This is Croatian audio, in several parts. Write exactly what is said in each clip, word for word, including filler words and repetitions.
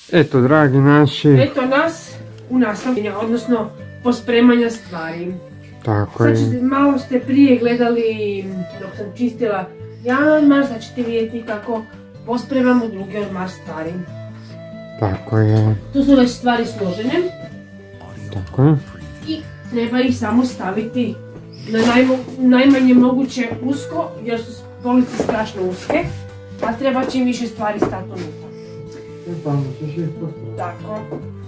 Eto, dragi naši... Eto nas u nastavljanju, odnosno pospremanja stvari. Tako Sad je. ćete, malo ste prije gledali dok sam čistila jedan ormar, sad ćete vidjeti kako pospremamo drugi ormar stvari. Tako je. Tu su već stvari složene Tako je. i treba ih samo staviti na najmo, najmanje moguće usko, jer su police strašno uske, a treba čim više stvari stati unutra. Tako.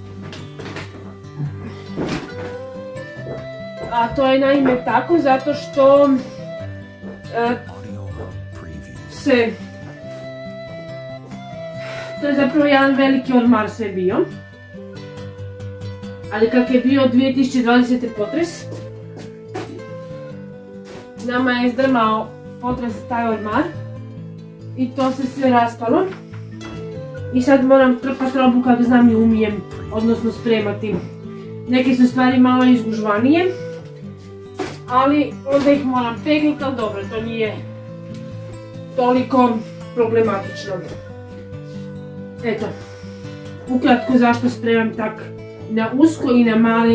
A to je naime tako zato što e, se... To je zapravo jedan veliki ormar sve bio. Ali kak je bio dvije tisuće dvadesete potres, nama je izdrmao potres taj ormar i to se sve raspalo. I sad moram trpati robu kako znam i umijem, odnosno spremati. Neke su stvari malo izgužvanije, ali onda ih moram pegnuti, ali dobro, to nije toliko problematično. Eto, ukratko zašto spremam tak na usko i na male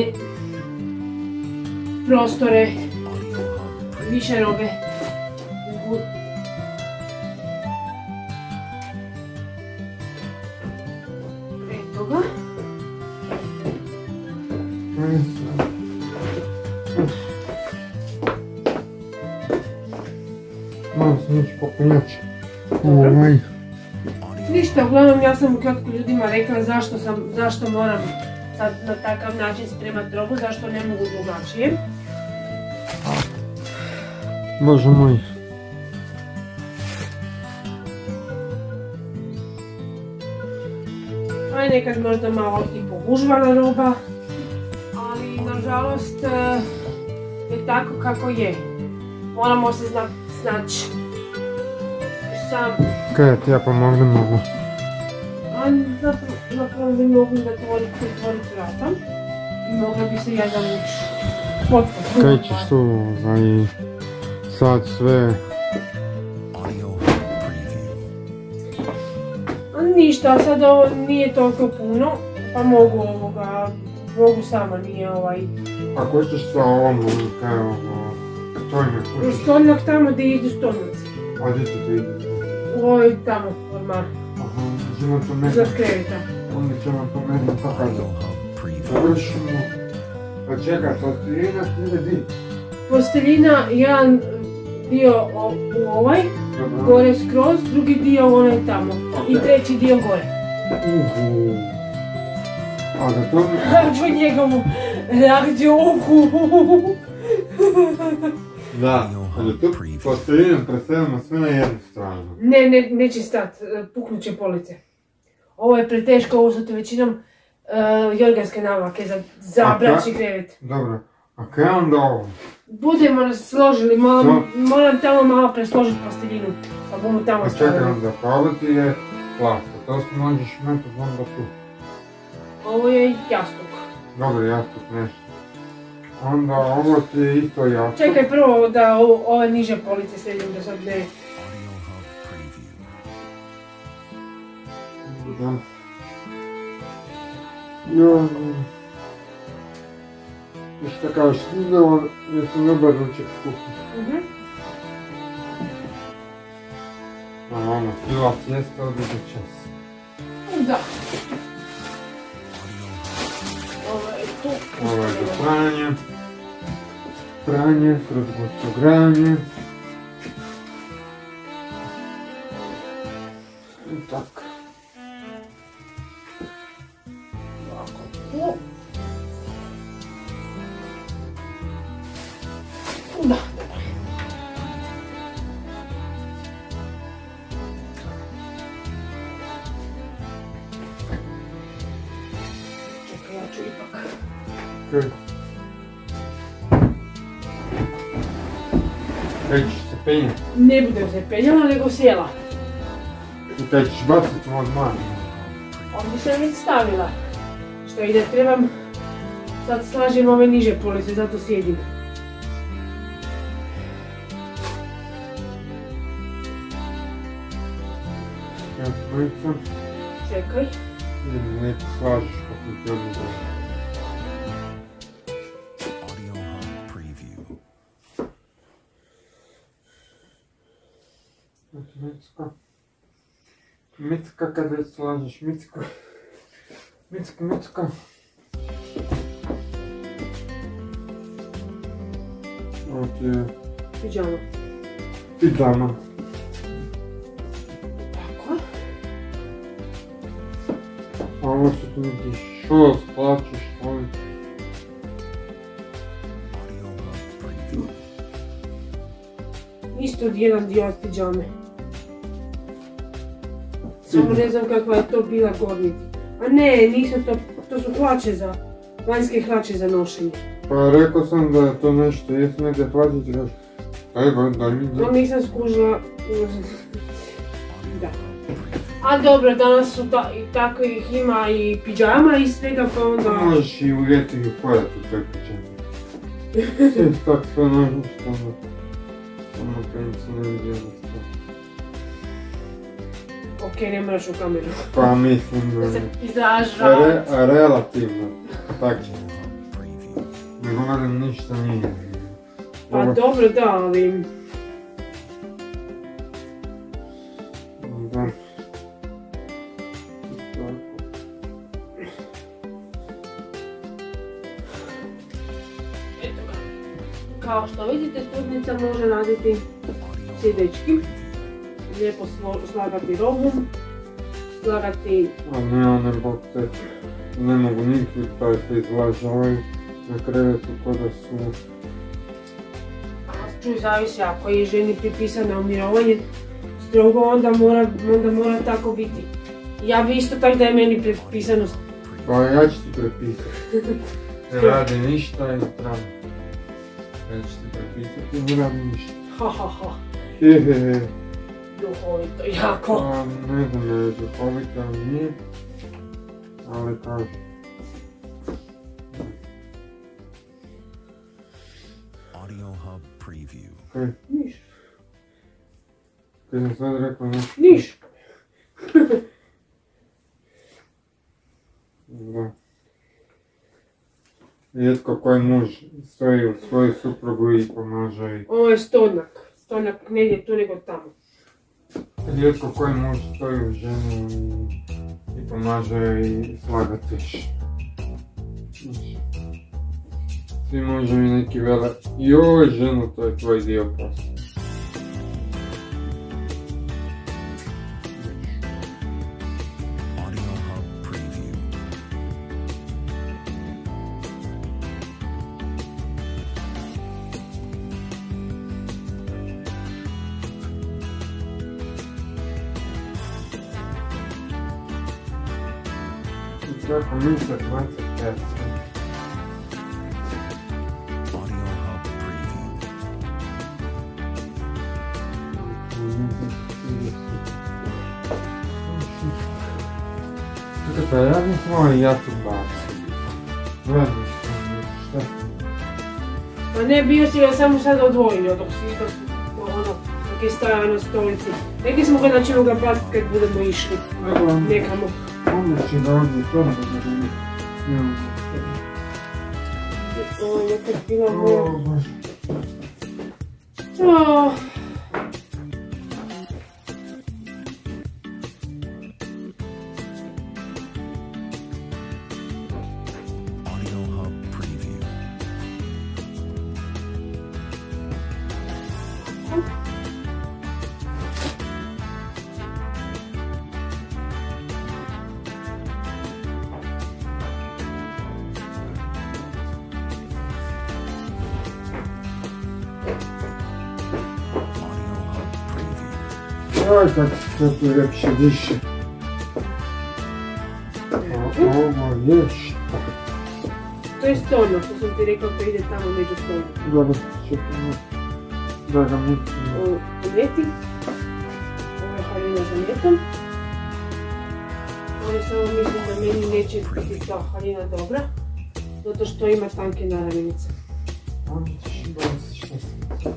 prostore, više robe. Eto ga. Malo sam ići popenjači. Ovaj. Ništa, uglavnom ja sam ukratko ljudima rekla zašto, sam, zašto moram sad na takav način spremati robu, zašto ne mogu drugačije. Bože moj. To je nekad možda malo i pogužvana roba, ali nažalost je tako kako je. Moramo se znati snaći sam. Kaj ja ti ja pomognem mogu? A zapravo bi mogli da otvoriti vrata i mogla bi se ja zavući potpuno. Kaj ćeš tu ovaj, sad sve? Ništa, sad ovo nije toliko puno, pa mogu ovoga, mogu sama, nije ovaj... Ako ćeš sa ovom, kaj ovo, stojnjak kućiš? Stolnjak tamo gdje idu stolnjaci. A gdje ću ti ide? U ovoj tamo, ormar. Aha, ćemo to meni. Za kreveta. Onda ćemo to meni pokazati. Završimo. Pa čekaj, posteljina ide di? Posteljina, jedan dio u ovaj, gore skroz, drugi dio u onaj tamo. I treći dio gore. Uhu. A da to... Po njegovu reakciju, uhu. Da, ali tu posteljinu preselimo sve na jednu stranu. Ne, ne, neće stat, puknut će police. Ovo je preteško, ovo su to većinom uh, jorganske navlake za, za bračni krevet. Dobro, a kaj onda ovo? Budemo nas složili, moram, moram tamo malo presložiti posteljinu, pa bomo tamo a stavili. čekaj onda, pa ovo ti je plasto, to si možeš metati onda tu. Ovo je jastuk. Dobro, jastuk nešto. Onda ovo ti je isto jastuk. Čekaj prvo da ovo, ove niže police sredim da sad ne... Da. Jo... I šta kažeš, snizalo jer sam dobar ručak skupi. Mhm. A ono, fila sjesta od do čas. Da. Ovo je tu. Ovo je za pranje. Pranje, kroz gostogranje. I tako. Ovako tu. Da, dobro. Čekaj, ja ću ipak... Kaj? Kaj ćeš se penjati? Ne budem se penjala, nego sjela. I kaj ćeš baciti u odmah? Ovdje sam već stavila. Što ide, trebam... Sad slažem ove niže police, zato sjedim. Ja, dvojica. Čekaj. Ili neki slažiš kako ti odmah. Micko. Micko, kad već slažeš, Micko. Micko, Micko. Ovo ti je... Pidžama. Pidžama. Tako. A ovo su tu neki šos, plaćeš, ovi. Isto jedan dio od pidžame. Samo ne znam kakva je to bila gornjica. A ne, nisu to, to su hlače za, vanjske hlače za nošenje. Pa rekao sam da je to nešto, jesam negdje plaćati, kažeš, ajba, da mi... No nisam skužila. Da. A dobro, danas su ta, i takvih ima i pidžama i svega, pa onda... Možeš i u ljeti i hodati u toj pidžami. Sve tak sve nožno što ono... Ono kada se ne vidi jedna stvar. Okej, ne moraš u kameru. Pa mislim da... Se izražavati. Re, relativno, tak će. Ne govorim ništa nije. Pa dobro, da, ali... Da. Eto ga. Kao što vidite, tudnica može raditi sjedečki. Lijepo slagati robu, slagati... A ne, one bog te, ne mogu nikli pa se izlažavaju na krevetu ko da su... Čuj, zavisi, ako je ženi pripisano umirovanje strogo, onda mora, onda mora tako biti. Ja bi isto tak da je meni pripisano... Pa ja ću ti prepisati. Ne radi ništa i pravno. Ja ću ti prepisati i ne radi ništa. Ha ha ha. Hehehe. Duhovito, jako. Pa ne znam je duhovito ali nije. Ali kažem. Kaj? Niš. Kaj sam sad rekao nešto? Niš. Da. Rijetko koji muž stoji u svoju suprugu i pomaže i... Ovo je stonak. Stonak negdje tu nego tamo. Rijetko koji muž stoji u ženu i, i pomaže i slagatiš. Svi muževi neki vele, joj ženo, to je tvoj dio posla. Kako misle dvadeset pet. Pa ja bih moj ja tu bacim. Gledam šta sam. Pa ne, bio si ga samo sad odvojio dok si dok, ono, dok je stajao na stolici. Rekli smo ga da ćemo ga baciti kad budemo išli nekamo. Onda će da ovdje to da budemo. Ovo je nekad bila moja. O, Bože. Oh. Oj, kako se tu ljepše diše. Ovo je što? To je stolno, što sam ti rekao, to ide tamo među stolno. Dobro, čekamo da ga mitimo. Ovo meti. Ovo je haljina za metom. Ali samo mislim da meni neće biti ta haljina dobra, zato što ima tanke naravnice. Onda ćeš baviti što sam.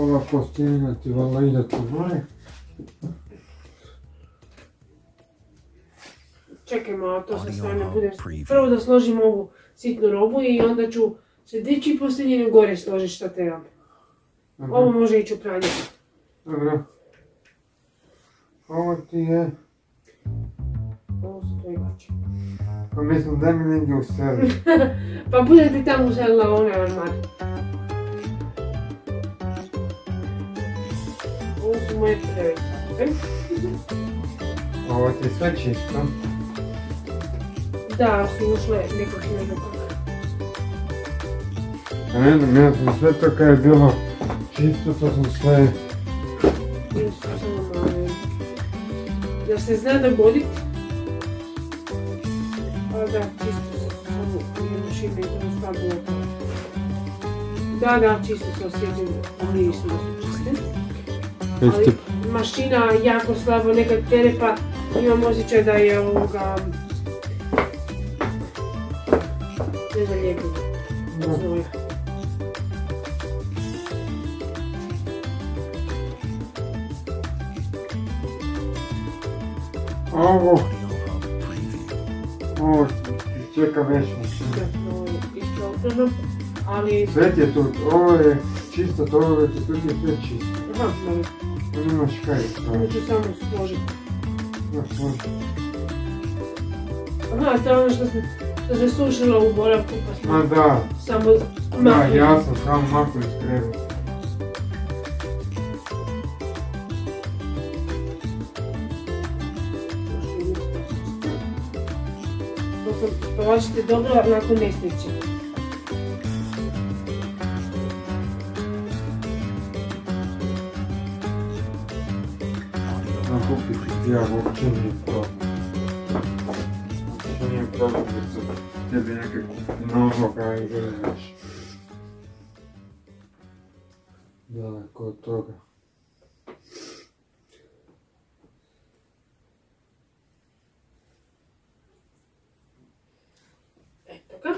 ova kostina ti valjda ide tu gore. Čekaj malo, to sa strane budem. Prvo da složim ovu sitnu robu i onda ću se dići i poslije njene gore složiti šta trebam. Ovo može ići u pranje. Dobro. Ovo ti je... Ovo su tvoji gaće. Pa mislim da mi negdje useli. Pa budem ti tamo uselila onaj ormar. Ovo su moje prve. Ovo ti je sve čisto. Da, su ušle nekog nekog. A ne znam, ja sam sve to kad je bilo čisto, to sam sve... Ili su samo mali. Da se zna dogodit. Pa da, čisto se samo jedno šime i to stavljeno. Da, da, čisto se osjećam, oni su da su čiste. Ali mašina jako slabo nekad pere, pa imam osjećaj da je ovoga... ne znam lijepo. Znoja. Ovo... Ovo čeka večnicu. Ovo je isto oprano, ali... Sve ti je tu, ovo je čisto, to ovo je tu, tu ti je sve čisto. Aha, dobro. Nemaš kaj je Ovo ću samo složiti. Da, složi. Aha, to je ono što, što se sušilo u boravku, pa smo... Ma da. Samo Da, makli. ja sam samo makli iz kreveta. Spavačite dobro nakon nesreće. Znam kupiti ja uopće nije problem. Uopće nije problem da se tebi neke kupi novoga i gledaš. Daleko od toga. Eto ga.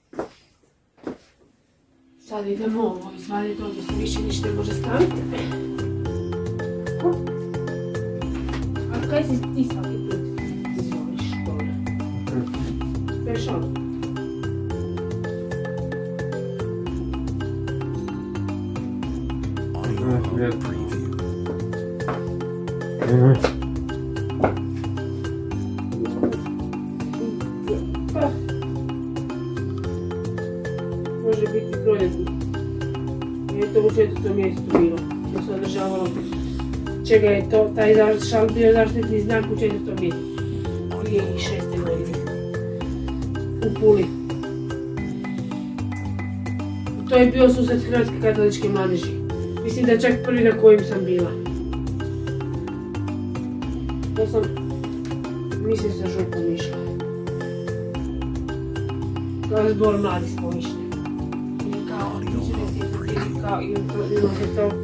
Sad idemo ovo izvaditi, ovdje se više ništa ne može staviti. A kaj si ti svaki put izvoliš toga? Pešao. Pa. Može biti proljetno. Je to u četvrtom mjestu bilo, što se održavalo. Čega je to, taj šal bio zaštitni znak u četvrtom mjestu. dvije tisuće šeste. godine. U Puli. To je bio susret Hrvatske katoličke mladeži. Mislim da čak prvi na kojim sam bila. To sam, mislim sa župom išla. Kao zbor mladih smo išli. I kao, i kao, i bilo se to.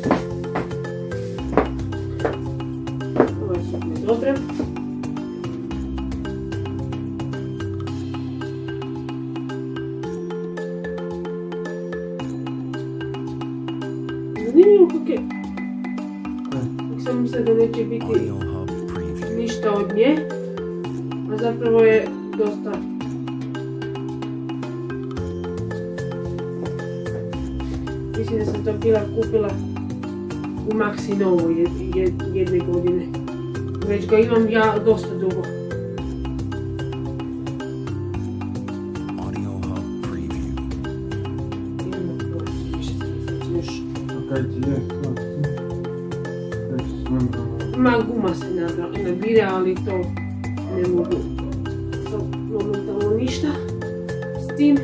Ovo je super dobro. Zanimljivo kako je. Kako sam mislila da neće biti ništa od nje, a zapravo je dosta. Mislim da sam to bila kupila u Maxi Novo jedne godine. Već ga imam ja dosta dugo. Kaj ti je to? Kaj ti svojim Ma guma se nabira, ali to ne mogu momentalno ništa s tim.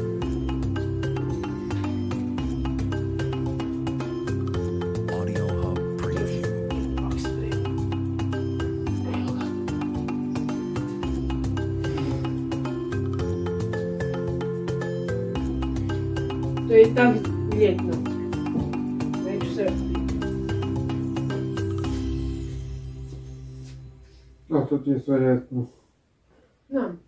To je tak ljetno. Neću se... Da, to ti je sve ljetno. Znam.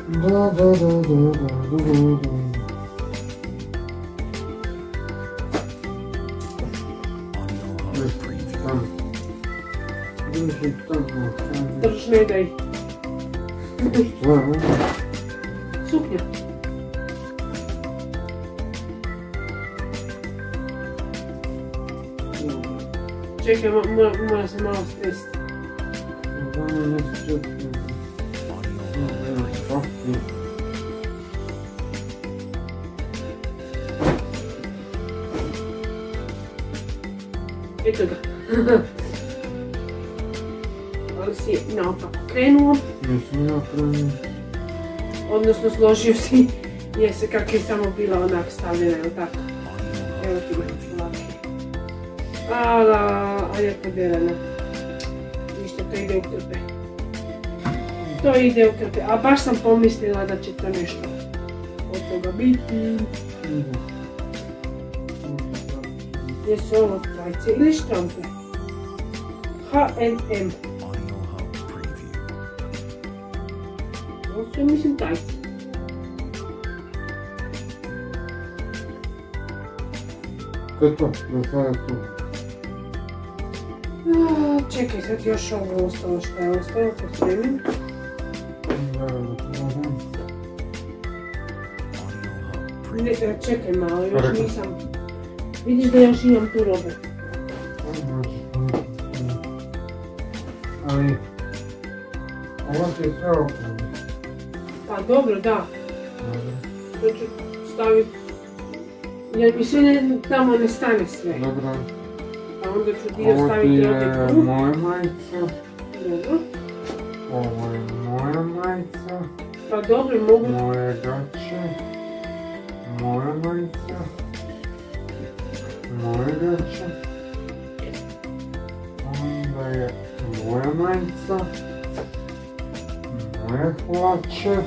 Da, da, da, da, da, da, da, da. Drži tamo, tamo. Drž, ne daj. Šta je ovo? Suknja. Čekaj, mo- mora, mora se malo stresiti. Da mi nisi četiri. Kakvi? Eto ga. Ali si naopak krenuo, Nisam ja krenuo. odnosno složio si, jer se kak je samo bila onak stavljena, jel tako? Evo ti ga, laki. Ala, a lijepo delana. Ništa, to ide u krpe. To ide u krpe, a baš sam pomislila da će to nešto od toga biti. Jesu ovo trajce ili štampe? H and M. Ovo su, mislim, trajce. Kaj je to? Da sada tu. A, čekaj, sad još ovo ostalo što je ostalo, pospremim. Da, da, da. Ne, čekaj malo, još Rekao. nisam. Vidiš da još imam tu robe. Ali, ovo ti je sve okolo. Pa dobro, da. To ću staviti. Jer mi sve ne, tamo ne stane sve. Dobro. Pa onda ću dio Ovo ti staviti je ovdje tu. moja majica. Dobro. Ovo je moja majica. Pa dobro, mogu. Moje gaće. Moja majica. Moje gaće. Onda je moja majica. Moje hlače.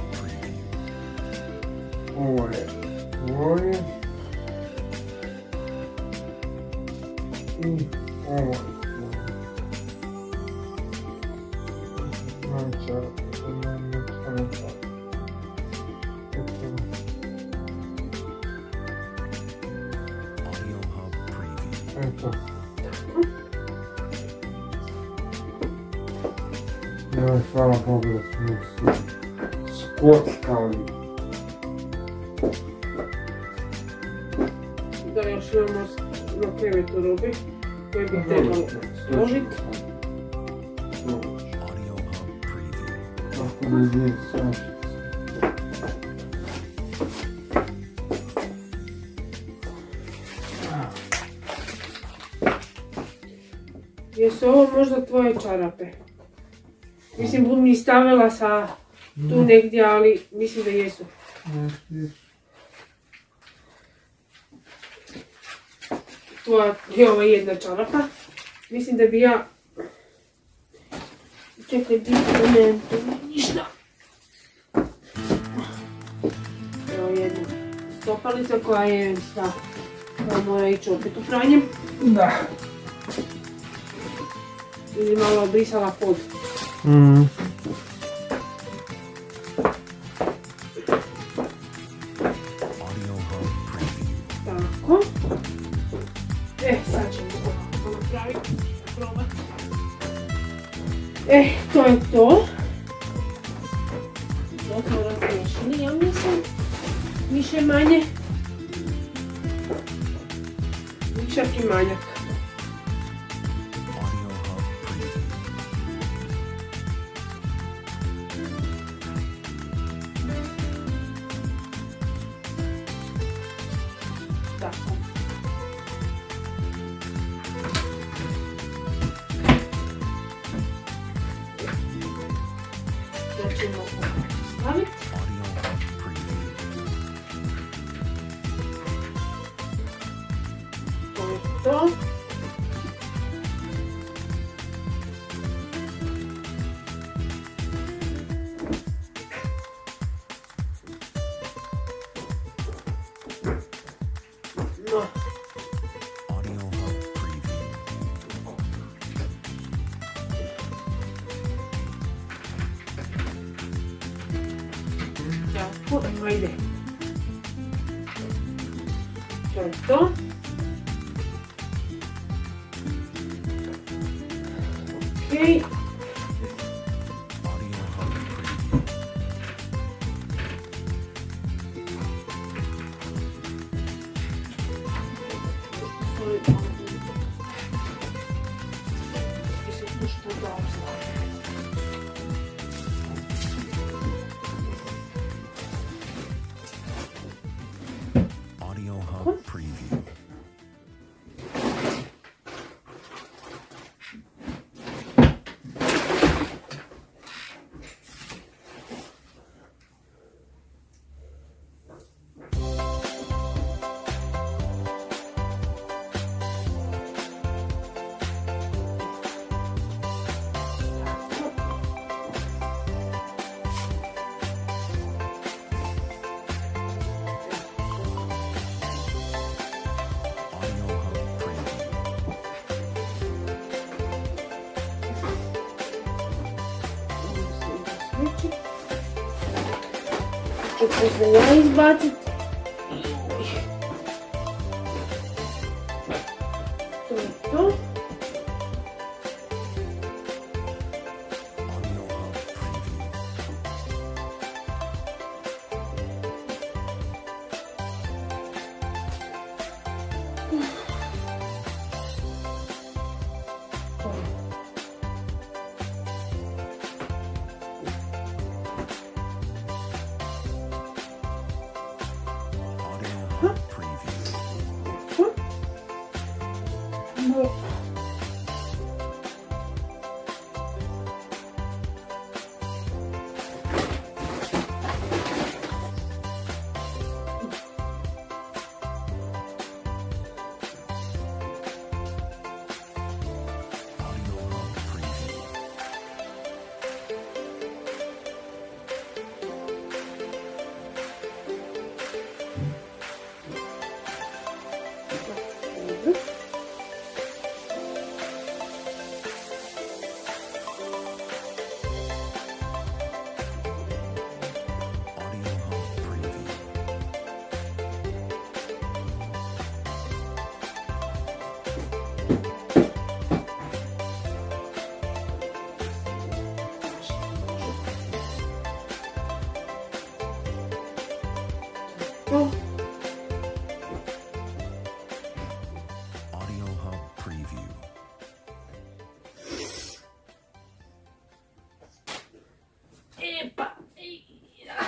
Ovo je tvoje. I ovo je tvoje. Znači, to ne ništa ne tako. Eto. Joj, hvala Bogu da smo svi skockali. Da još imamo na krevetu robe koje bi trebalo složiti. Tako da je sve. Jesu ovo možda tvoje čarape? Mislim, bum mi stavila sa tu negdje, ali mislim da jesu. Tvoja je ova jedna čarapa. Mislim da bi ja... Čekaj, di ne, to nije ništa. Evo jedna stopalica koja je sva, koja mora ići opet u pranje. Da. Ili malo obrisala pod. Mm. Tako. E, sad ćemo ovo napraviti, probati. E, to je to. To smo razriješili, ja mislim. Više manje. Višak i manjak. Tako. To ćemo staviti. To je to. No. Tako, ajde. To je to. Okej. Ću posle ja izbacit. To je to. To. Audio Hub Preview. Epa, ejda.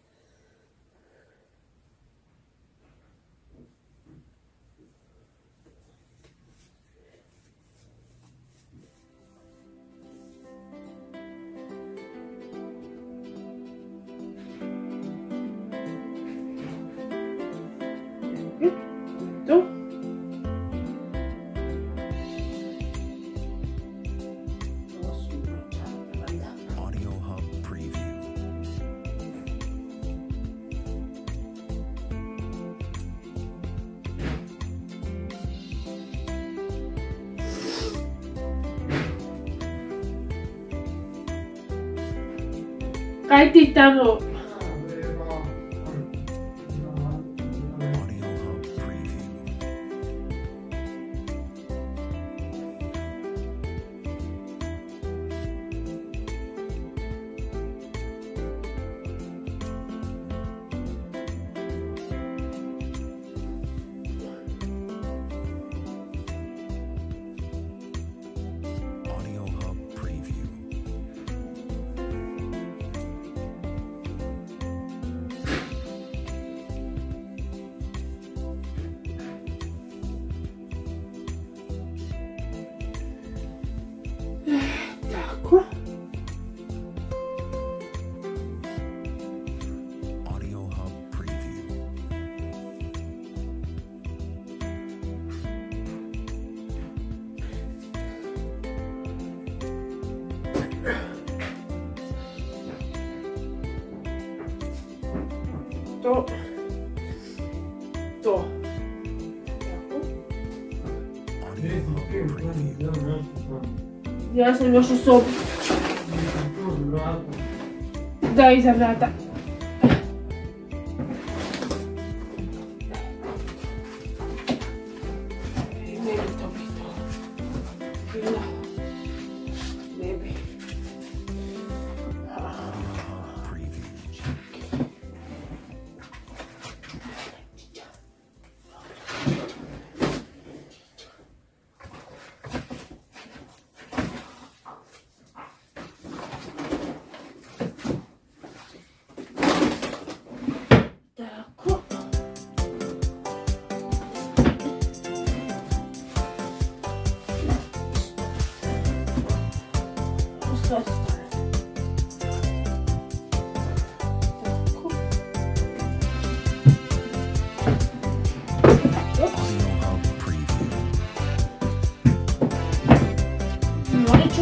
To. Audio Hub Preview. Kaj ti tamo? Audio Hub Preview. Audio Hub Preview. Tako. Audio Hub Preview. To. To. Audio Hub Preview. Ja sam još u sobi. Da, iza vrata.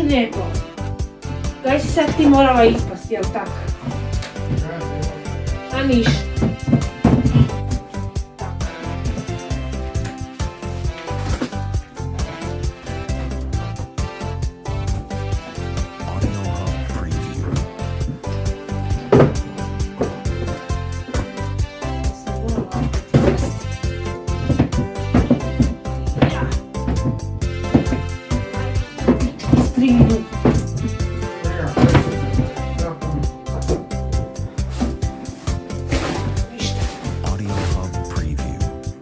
lijepo. Kaj si sad ti morala ispasti, jel tako? A niš. Audio Hub Preview. Strinu. Audio Hub Preview.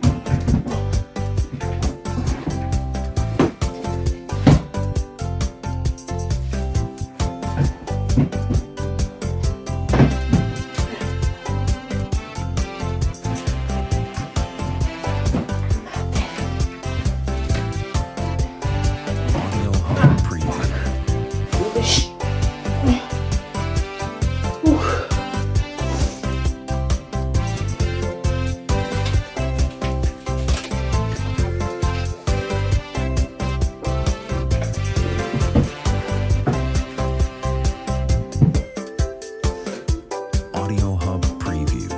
Audio Hub Preview. Ideš. Uh. Audio Hub Preview.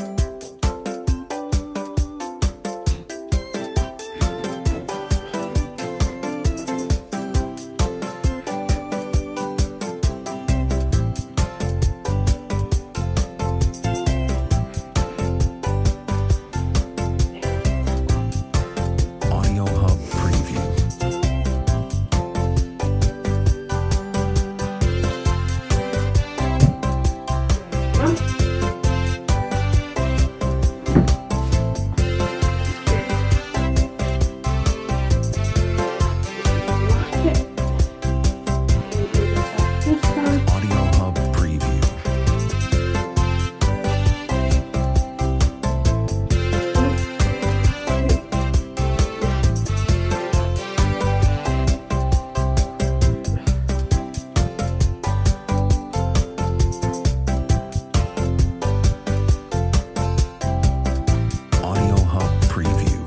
Audio Hub Preview. Audio Hub Preview. Audio Hub Preview.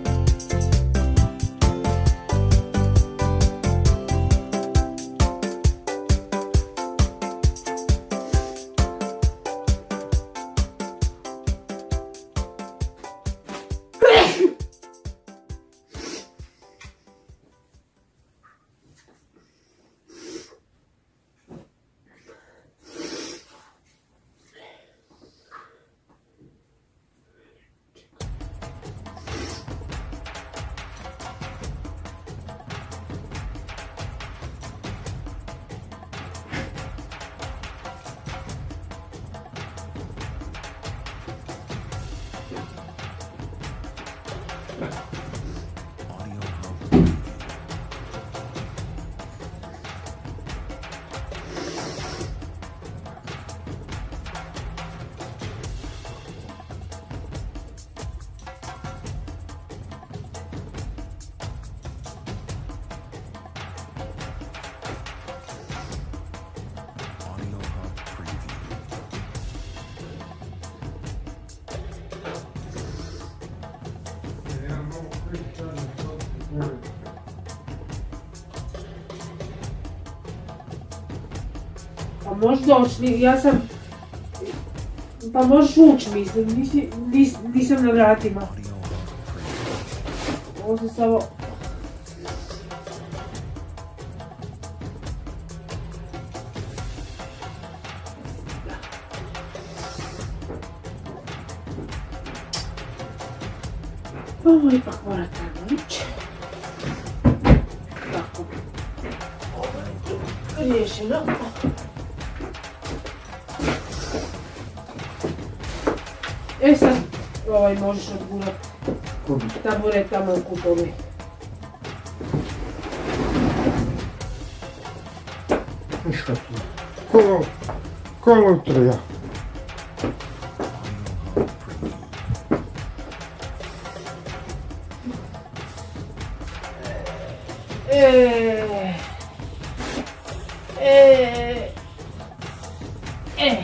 Audio Hub Preview. Audio Hub Preview. Ja mogu pričati što se zove. Pa možeš doći, ja sam... Pa možeš ući, mislim, nisi, nis, nisam na vratima. Audio Hub Preview. Ovo se samo... Ovo ipak mora tamo ići. Tako. Riješeno. E sad, ovaj možeš odgurat taburet tamo u kupovni. Ništa tu. Kolo, kolo treba. Audio Hub Preview. E, e, e.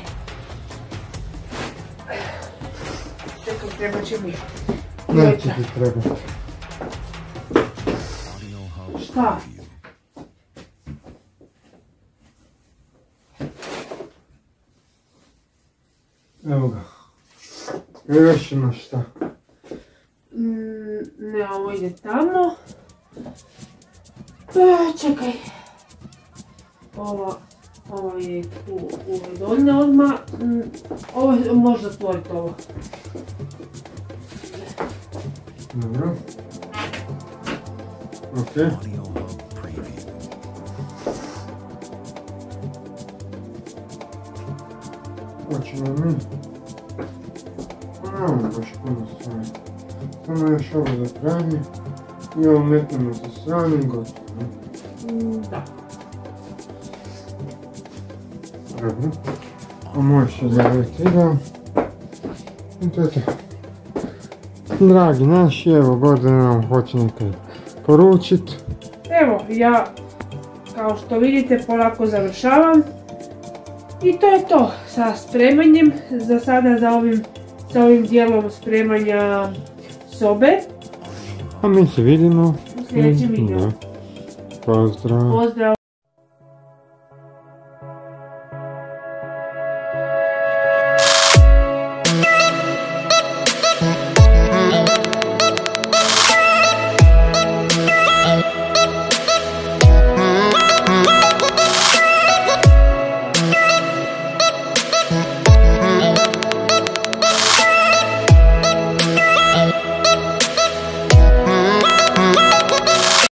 Čekaj, treba će mi. Neće ti trebati. Audio Hub Šta? Preview. Evo ga. Još ima šta? Mm, ne, ovo ide tamo. E, čekaj. Ova, ova je u, u donje odmah. Mm, ovo može zatvoriti ovo. Dobro. Ok. Audio Hub Preview. Hoćemo mi. Nemamo baš puno stvari. Samo još ovo za pranje. I ovo metnemo sa strane i gotovo. Mm, da. Dobro. A možeš se zaviti video. I to je to. Dragi naši, evo Gordana nam hoće nekaj poručit. Evo, ja kao što vidite polako završavam. I to je to sa spremanjem. Za sada za ovim, sa ovim dijelom spremanja sobe. A mi se vidimo U sljedećem videu. Da. Pozdrav. Pozdrav!